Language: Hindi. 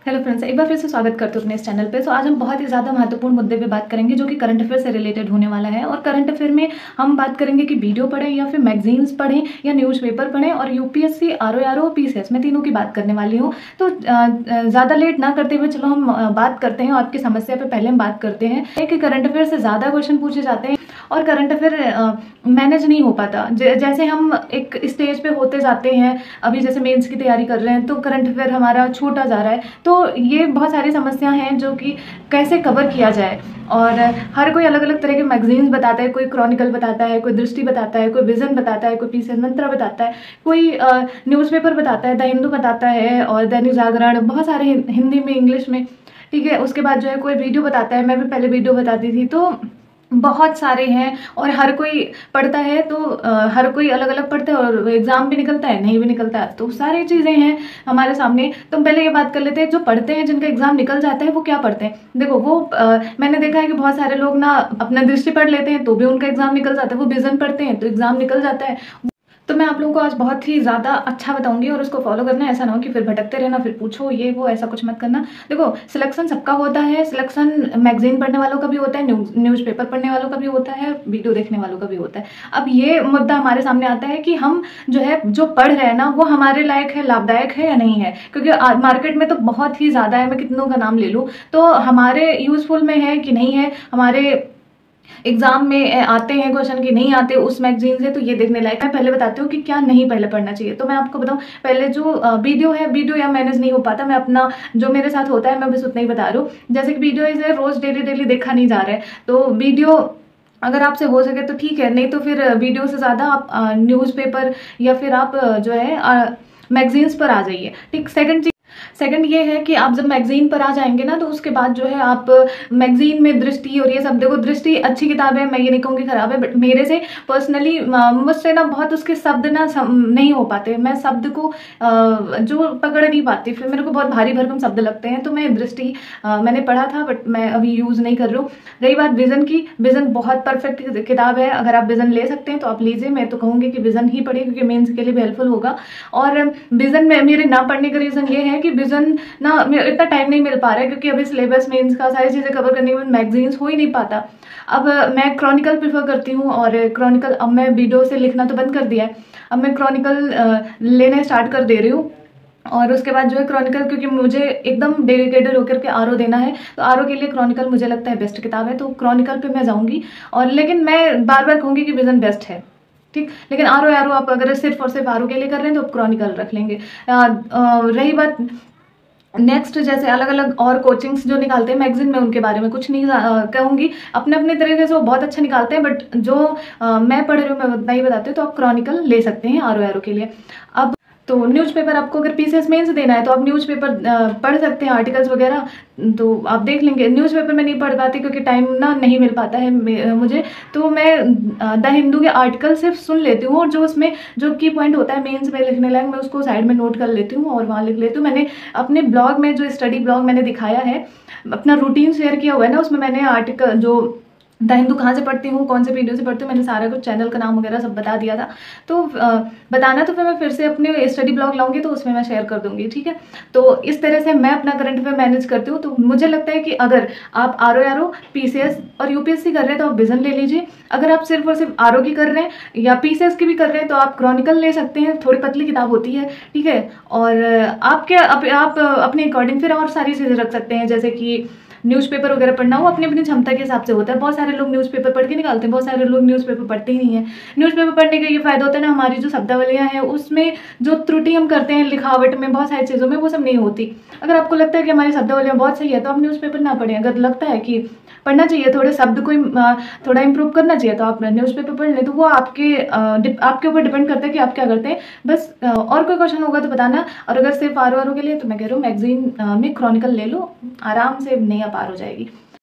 हेलो फ्रेंड्स, एक बार फिर से स्वागत करते हो अपने इस चैनल पे। तो आज हम बहुत ही ज़्यादा महत्वपूर्ण मुद्दे पे बात करेंगे जो कि करंट अफेयर से रिलेटेड होने वाला है। और करंट अफेयर में हम बात करेंगे कि वीडियो पढ़ें या फिर मैगजीन्स पढ़ें या न्यूज़पेपर पढ़ें। और यूपीएससी, आरओआरओ, पीसीएस मैं तीनों की बात करने वाली हूँ। तो ज़्यादा लेट ना करते हुए चलो हम बात करते हैं। आपकी समस्या पर पहले हम बात करते हैं कि करंट अफेयर से ज़्यादा क्वेश्चन पूछे जाते हैं और करंट अफेयर मैनेज नहीं हो पाता। जैसे हम एक स्टेज पे होते जाते हैं, अभी जैसे मेंस की तैयारी कर रहे हैं तो करंट अफेयर हमारा छूटा जा रहा है। तो ये बहुत सारी समस्याएं हैं जो कि कैसे कवर किया जाए। और हर कोई अलग अलग तरह के मैगजीन्स बताता है, कोई क्रॉनिकल बताता है, कोई दृष्टि बताता है, कोई विजन बताता है, कोई पीसीएस मंत्रा बताता है, कोई न्यूज़पेपर बताता है, द हिंदू बताता है और दैनिक जागरण, बहुत सारे हिंदी में, इंग्लिश में। ठीक है, उसके बाद जो है कोई वीडियो बताता है, मैं भी पहले वीडियो बताती थी। तो बहुत सारे हैं और हर कोई पढ़ता है। तो हर कोई अलग अलग पढ़ता है और एग्जाम भी निकलता है, नहीं भी निकलता है। तो सारी चीज़ें हैं हमारे सामने। तो पहले ये बात कर लेते हैं, जो पढ़ते हैं, जिनका एग्जाम निकल जाता है, वो क्या पढ़ते हैं। देखो, वो मैंने देखा है कि बहुत सारे लोग ना अपना दृष्टि पढ़ लेते हैं तो भी उनका एग्जाम निकल जाता है। वो विजन पढ़ते हैं तो एग्जाम निकल जाता है। तो मैं आप लोगों को आज बहुत ही ज़्यादा अच्छा बताऊंगी और उसको फॉलो करना। ऐसा ना हो कि फिर भटकते रहना, फिर पूछो ये वो, ऐसा कुछ मत करना। देखो, सिलेक्शन सबका होता है। सिलेक्शन मैगजीन पढ़ने वालों का भी होता है, न्यूज़पेपर पढ़ने वालों का भी होता है, वीडियो देखने वालों का भी होता है। अब ये मुद्दा हमारे सामने आता है कि हम जो पढ़ रहे हैं ना, वो हमारे लायक है, लाभदायक है या नहीं है। क्योंकि मार्केट में तो बहुत ही ज़्यादा है, मैं कितनों का नाम ले लूँ। तो हमारे यूजफुल में है कि नहीं है, हमारे एग्जाम में आते हैं क्वेश्चन कि नहीं आते उस मैगजीन से, तो ये देखने लायक है। पहले बताती हूँ कि क्या नहीं पहले पढ़ना चाहिए। तो मैं आपको बताऊँ, पहले जो वीडियो है, वीडियो या मैनेज नहीं हो पाता। मैं अपना जो मेरे साथ होता है मैं बस उतना ही बता रही हूँ। जैसे कि वीडियो इसे रोज डेली देखा नहीं जा रहा है, तो वीडियो अगर आपसे हो सके तो ठीक है, नहीं तो फिर वीडियो से ज़्यादा आप न्यूज़पेपर या फिर आप जो है मैगजीन्स पर आ जाइए। ठीक। सेकंड ये है कि आप जब मैगजीन पर आ जाएंगे ना, तो उसके बाद जो है आप मैगजीन में दृष्टि और ये सब, देखो दृष्टि अच्छी किताब है, मैं ये नहीं कहूँगी खराब है, बट मेरे से पर्सनली मुझसे ना बहुत उसके शब्द ना नहीं हो पाते। मैं शब्द को जो पकड़ नहीं पाती, फिर मेरे को बहुत भारी भरकम शब्द लगते हैं। तो मैं दृष्टि मैंने पढ़ा था बट मैं अभी यूज़ नहीं कर रही हूँ। रही बात विजन की, विजन बहुत परफेक्ट किताब है। अगर आप विजन ले सकते हैं तो आप लीजिए। मैं तो कहूँगी कि विजन ही पढ़िए क्योंकि मेन्स के लिए भी हेल्पफुल होगा। और विजन में मेरे ना पढ़ने का रीज़न ये है कि विजन ना इतना टाइम नहीं मिल पा रहा है, क्योंकि अभी सिलेबस मेंस का सारी चीज़ें कवर करने के बाद मैगजीन्स हो ही नहीं पाता। अब मैं क्रॉनिकल प्रेफर करती हूँ और क्रॉनिकल अब मैं वीडियो से लिखना तो बंद कर दिया है। अब मैं क्रॉनिकल लेना स्टार्ट कर दे रही हूँ। और उसके बाद जो है क्रॉनिकल, क्योंकि मुझे एकदम डेडिकेटेड होकर के आरओ देना है, तो आरओ के लिए क्रॉनिकल मुझे लगता है बेस्ट किताब है। तो क्रॉनिकल पे मैं जाऊँगी। और लेकिन मैं बार बार कहूँगी कि विजन बेस्ट है, ठीक। लेकिन आरओ आप अगर सिर्फ और सिर्फ आरओ के लिए कर रहे हैं तो क्रॉनिकल रख लेंगे। रही बात नेक्स्ट, जैसे अलग अलग और कोचिंग्स जो निकालते हैं मैगजीन में, उनके बारे में कुछ नहीं कहूँगी। अपने अपने तरीके से वो बहुत अच्छा निकालते हैं, बट जो मैं पढ़ रही हूँ मैं उतना ही बताती हूँ। तो आप क्रॉनिकल ले सकते हैं आरओ के लिए। अब तो न्यूज़पेपर आपको अगर पीसीएस मेंस देना है तो आप न्यूज़पेपर पढ़ सकते हैं, आर्टिकल्स वगैरह तो आप देख लेंगे। न्यूज़पेपर में नहीं पढ़ पाती क्योंकि टाइम ना नहीं मिल पाता है मुझे। तो मैं द हिंदू के आर्टिकल सिर्फ सुन लेती हूँ और जो उसमें जो की पॉइंट होता है मेंस में लिखने लायक, मैं उसको साइड में नोट कर लेती हूँ और वहाँ लिख लेती हूँ। मैंने अपने ब्लॉग में जो स्टडी ब्लॉग मैंने दिखाया है, अपना रूटीन शेयर किया हुआ है ना, उसमें मैंने आर्टिकल जो द हिंदू कहाँ से पढ़ती हूँ, कौन से वीडियो से पढ़ती हूँ, मैंने सारा कुछ चैनल का नाम वगैरह सब बता दिया था। तो बताना तो फिर मैं फिर से अपने स्टडी ब्लॉग लाऊंगी तो उसमें मैं शेयर कर दूंगी, ठीक है। तो इस तरह से मैं अपना करंट अफेयर मैनेज करती हूँ। तो मुझे लगता है कि अगर आप आरओ, पीसीएस और यूपीएससी कर रहे हैं तो आप विजन ले लीजिए। अगर आप सिर्फ और सिर्फ आरओ की कर रहे हैं या पीसीएस की भी कर रहे हैं तो आप क्रॉनिकल ले सकते हैं, थोड़ी पतली किताब होती है, ठीक है। और आप अपने अकॉर्डिंग फिर और सारी चीज़ें रख सकते हैं, जैसे कि न्यूज़पेपर वगैरह पढ़ना हो अपनी अपनी क्षमता के हिसाब से होता है। बहुत सारे लोग न्यूज़पेपर पढ़ के निकालते हैं, बहुत सारे लोग न्यूज़पेपर पढ़ते ही नहीं है। न्यूज़पेपर पढ़ने का ये फायदा होता है ना, हमारी जो शब्दावलियाँ हैं उसमें जो त्रुटि हम करते हैं लिखावट में, बहुत सारी चीज़ों में, वो सब नहीं होती। अगर आपको लगता है कि हमारी शब्दावलियाँ बहुत सही है तो आप न्यूज़पेपर ना पढ़ें। अगर लगता है कि पढ़ना चाहिए, थोड़े शब्द को थोड़ा इंप्रूव करना चाहिए, तो आप न्यूज़पेपर पढ़ लें। तो वो आपके ऊपर डिपेंड करता है कि आप क्या करते हैं। बस और कोई क्वेश्चन होगा तो बताना। और अगर सिर्फ आरओ के लिए तो मैं कह रही हूँ मैगजीन में क्रॉनिकल ले लो, आराम से नहीं पार हो जाएगी।